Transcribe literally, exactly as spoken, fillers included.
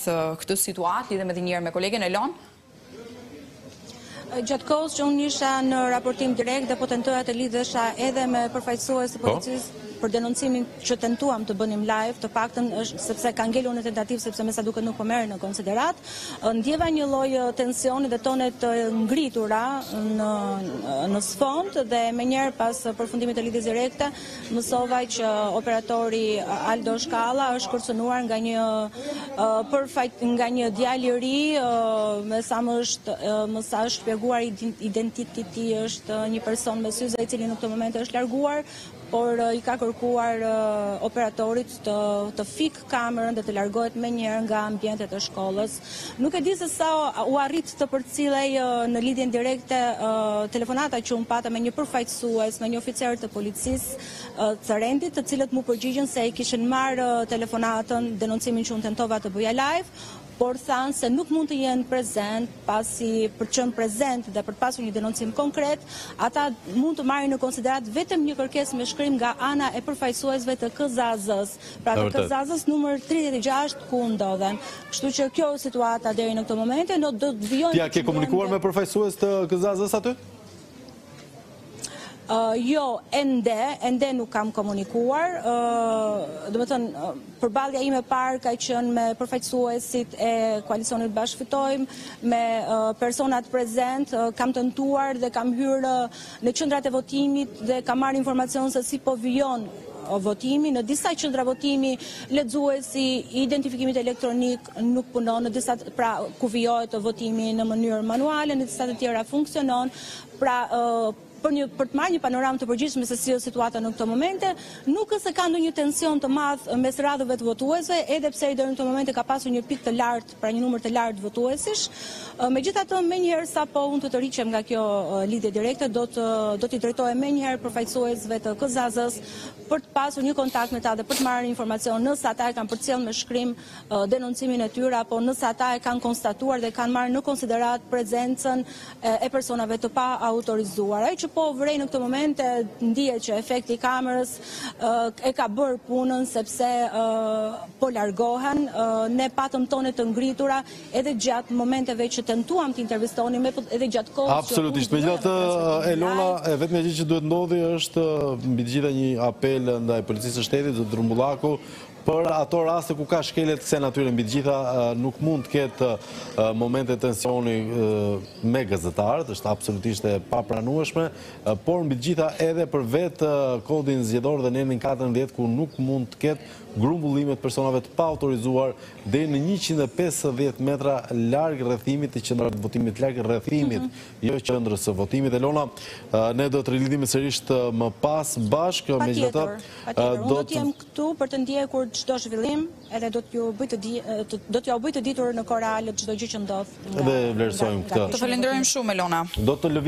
gjithë këtë situatë, lidhem edhe një herë me kolegen Elon. Gjatë kohës që unë isha në raportim direkt dhe po tentoja të lidhesha edhe me përfaqësues të policisë për denoncimin që tentuam të bënim live, të paktën është sepse ka ngelur në tentativë sepse me sa duket nuk po merren në konsiderat. Ndjeva një lloj tensioni dhe tone të ngritura në në sfond dhe menjëherë pas përfundimit të lidhjes direkte mësova që operatori Aldo Shkalla është kërcënuar nga një përfaq nga një djalë i ri, me sa më është më sa është shpjeguar identiteti i tij është një person me syze i cili në këtë moment është larguar, por i ka kërkuar uh, operatorit të, të fik kamerën dhe të largohet me njerë nga ambientet e shkollës. Nuk e di se sa u arrit të përcillej uh, në lidhjen direkte uh, telefonata që unë pata me një përfaqësues, me një oficer të policisë uh, të rendit, të cilët mu përgjigjen se i kishin marrë uh, telefonatën, denoncimin që unë tentova të bëja live, por thanë se nuk mund të jenë prezent, pasi për qënë prezent dhe për pasur një denoncim konkret, ata mund të marrin në konsiderat vetëm një kërkesë me shkrim nga ana e përfaqësuesve të K Z A Z-s, pra të K Z A Z-s numër tridhjetë e gjashtë ku ndodhen. Kështu që kjo është situata deri në këtë moment, do të vijojnë. Ti a ke komunikuar me përfaqësues të K Z A Z-s aty? Uh, jo, ende, ende nuk kam komunikuar, uh, dhe më thënë, uh, përballja ime parë ka qenë me përfaqësuesit e koalicionit Bashkëfitojmë, me uh, personat prezent, uh, kam tentuar dhe kam hyrë uh, në qendrat e votimit dhe kam marrë informacion se si po vijon votimi. Në disa qendra votimi lexuesi i identifikimit elektronik nuk punon, në disa pra ku vijohet votimi në mënyrë manuale, në disa të tjera funksionon, pra uh, Për, një, për të marrë një panoramë të përgjithshme se si është situata në këto momente, nuk është se ka ndonjë tension të madh mes radhëve të votuesve, edhe pse deri në këto momente ka pasur një pikë të lartë, pra një numër të lartë votuesish. Megjithatë, menjëherë sapo unë të të riqem nga kjo lidhje direkte, do të do t'i drejtohem menjëherë përfaqësuesve të K Z A Z-s për të pasur një kontakt me ta dhe për të marrë informacion nëse ata e kanë përcjellë me shkrim denoncimin e tyre, apo nëse ata e kanë konstatuar dhe kanë marrë në konsiderat prezencën e personave të pa autorizuar. Ai që po vrej në këtë moment ndihet që efekti i kamerës uh, e ka bërë punën sepse uh, po largohen, uh, ne patëm tone të ngritura edhe gjatë momenteve që tentuam të intervistonim edhe gjatë kohës. Absolutisht, megjithatë Elona, e vetmja gjë që duhet ndodhi është mbi të gjitha një apel ndaj policisë së shtetit, zot Drumbullaku, për ato raste ku ka shkelje të kësaj natyre. Mbi të gjitha nuk mund të ketë momente tensioni me gazetarët, është absolutisht e papranueshme, por mbi të gjitha edhe për vetë kodin zgjedhor dhe nenin katërmbëdhjetë ku nuk mund të ketë grumbullimet personave të pa autorizuar deri në njëqind e pesëdhjetë metra larg rrethimit të qendrës të votimit, larg rrethimit, jo qendrës së votimit. Elona, ne do të rilidhemi sërish më pas bashkë, megjithatë do të jem këtu për të ndjekur çdo zhvillim, edhe do t'ju bëj të di, do t'ju bëj të ditur në kohë reale çdo gjë që ndodh. Dhe vlerësojmë këtë. Të falenderojmë shumë Elona. Do të